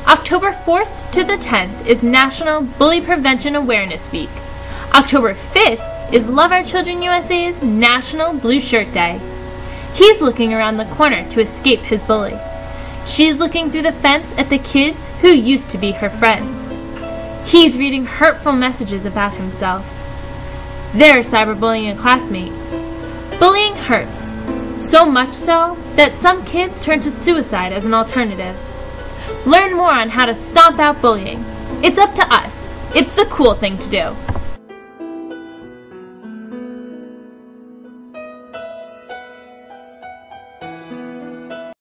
October 4th to the 10th is National Bully Prevention Awareness Week. October 5th is Love Our Children USA's National Blue Shirt Day. He's looking around the corner to escape his bully. She's looking through the fence at the kids who used to be her friends. He's reading hurtful messages about himself. They're cyberbullying a classmate. Bullying hurts, so much so that some kids turn to suicide as an alternative. Learn more on how to stomp out bullying. It's up to us. It's the cool thing to do.